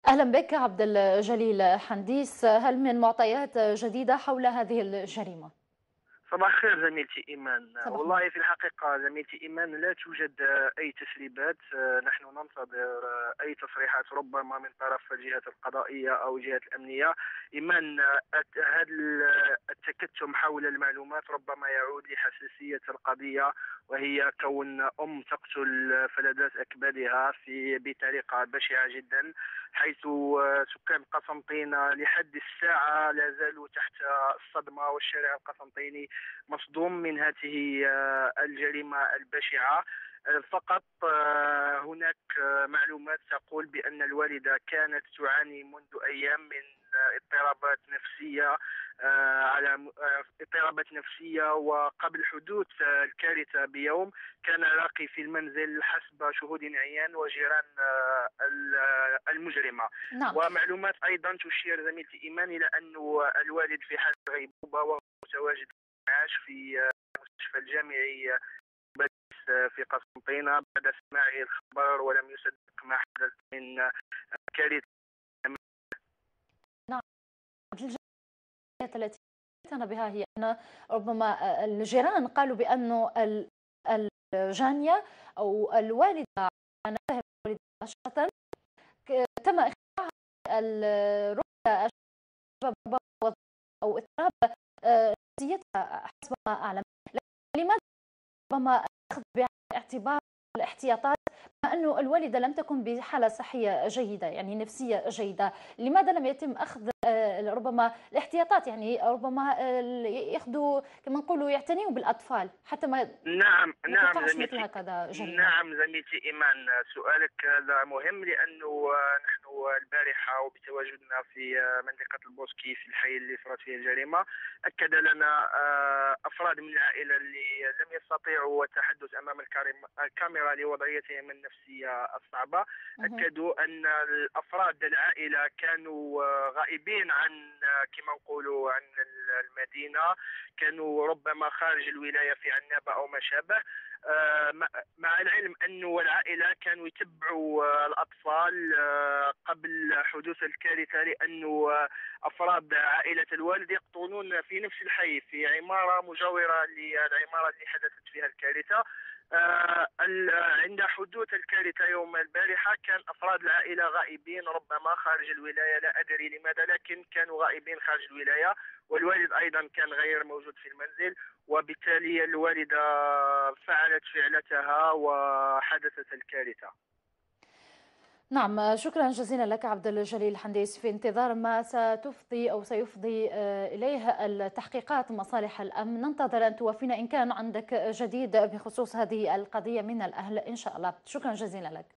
أهلا بك عبد الجليل حنديس، هل من معطيات جديدة حول هذه الجريمة؟ صباح الخير زميلتي إيمان. صباح النور. والله في الحقيقة زميلتي إيمان لا توجد أي تسريبات. نحن ننتظر أي تصريحات ربما من طرف الجهات القضائية أو الجهات الأمنية. إيمان، هذا التكتم حول المعلومات ربما يعود لحساسية القضية، وهي كون تقتل فلذات أكبادها بطريقة بشعة جدا، حيث سكان قسنطينة لحد الساعة لا زالوا تحت الصدمة، والشارع القسنطيني مصدوم من هذه الجريمة البشعة. فقط هناك معلومات تقول بأن الوالدة كانت تعاني منذ أيام من اضطرابات نفسية، اضطرابات نفسية. وقبل حدوث الكارثة بيوم كان راقي في المنزل حسب شهود عيان وجيران المجرمة. نعم. ومعلومات أيضا تشير زميلتي إيمان إلى أن الوالد في حالة غيبوبة وهو متواجد عاش في المستشفى الجامعي في قسنطينة بعد سماعه الخبر، ولم يصدق ما حدث من كارثة. نعم. التي أتينا بها هي أن ربما الجيران قالوا بأن الجانية أو الوالدة مباشرة تم إخراجها الرؤية أو اضطراب نفسيتها حسب ما أعلم. لماذا ربما أخذ بعين الاعتبار الاحتياطات مع أنه الوالدة لم تكن بحالة صحية جيدة، يعني نفسية جيدة؟ لماذا لم يتم أخذ ربما الاحتياطات؟ يعني ربما ياخذوا كما نقولوا يعتنيوا بالأطفال حتى نعم ما نعم تقعش مثل زميلتي. هكذا جريمة. نعم زميلتي إيمان، سؤالك هذا مهم، لأنه نحن البارحة وبتواجدنا في منطقة البوسكي في الحي اللي صارت فيه الجريمة، أكد لنا أفراد من العائلة اللي لم يستطيعوا التحدث أمام الكاميرا لوضعيتهم النفسية الصعبة. مهم. أكدوا أن الأفراد العائلة كانوا غائبين عن كما نقولوا عن المدينة، كانوا ربما خارج الولاية في عنابة أو ما شابه. مع العلم أنه العائلة كانوا يتبعوا الأطفال قبل حدوث الكارثة، لأنه أفراد عائلة الوالد يقطنون في نفس الحي في عمارة مجاورة للعمارة اللي حدثت فيها الكارثة. عند حدوث الكارثة يوم البارحة كان أفراد العائلة غائبين، ربما خارج الولاية، لا أدري لماذا، لكن كانوا غائبين خارج الولاية. والوالد أيضا كان غير موجود في المنزل، وبالتالي الوالدة فعلت فعلتها وحدثت الكارثة. نعم، شكرا جزيلا لك عبد الجليل حنديس، في انتظار ما ستفضي أو سيفضي إليه التحقيقات مصالح الأمن. ننتظر أن توافينا إن كان عندك جديد بخصوص هذه القضية من الأهل إن شاء الله. شكرا جزيلا لك.